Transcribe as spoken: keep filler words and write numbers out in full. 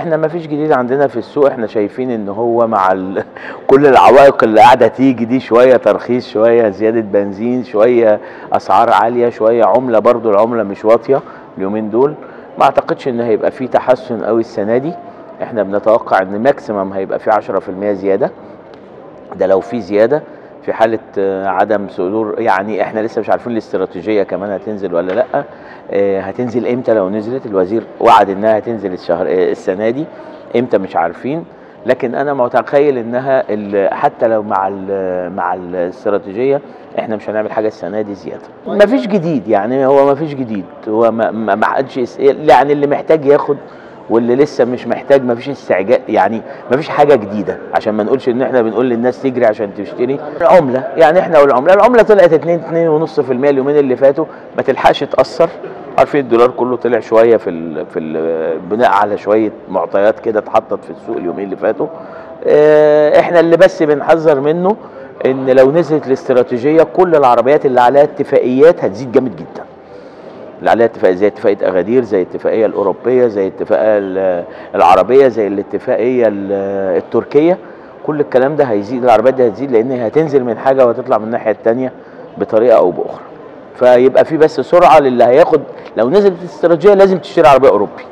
احنا ما فيش جديد عندنا في السوق. احنا شايفين ان هو مع ال... كل العوائق اللي قاعده تيجي دي، شويه ترخيص، شويه زياده بنزين، شويه اسعار عاليه، شويه عمله، برضو العمله مش واطيه اليومين دول. ما اعتقدش ان هيبقى في تحسن قوي السنه دي. احنا بنتوقع ان ماكسيمم هيبقى في عشرة في المية زياده، ده لو في زياده. في حاله عدم صدور، يعني احنا لسه مش عارفين الاستراتيجيه كمان هتنزل ولا لا. هتنزل امتى؟ لو نزلت، الوزير وعد انها هتنزل الشهر السنه دي، امتى مش عارفين. لكن انا متخيل انها حتى لو مع ال مع الاستراتيجيه احنا مش هنعمل حاجه السنه دي زياده. مفيش جديد، يعني هو مفيش جديد، هو ما ما حدش يعني اللي محتاج ياخد، واللي لسه مش محتاج مفيش استعجال، يعني مفيش حاجه جديده، عشان ما نقولش ان احنا بنقول للناس تجري عشان تشتري. العمله، يعني احنا والعمله العمله طلعت اتنين اتنين ونص في المية اليومين اللي فاتوا، ما تلحقش تاثر. عارفين الدولار كله طلع شويه في ال في ال بناء على شويه معطيات كده اتحطت في السوق اليومين اللي فاتوا. اه احنا اللي بس بنحذر منه ان لو نزلت الاستراتيجيه كل العربيات اللي عليها اتفاقيات هتزيد جامد جدا. اللي عليها اتفاقيه زي اتفاقيه اغادير، زي الاتفاقيه الاوروبيه، زي الاتفاقيه العربيه، زي الاتفاقيه التركيه، كل الكلام ده هيزيد. العربيات دي هتزيد لان هتنزل من حاجه وهتطلع من الناحيه الثانيه بطريقه او باخرى. فيبقى في بس سرعه للي هياخد. لو نزلت الاستراتيجيه لازم تشتري عربيه اوروبي.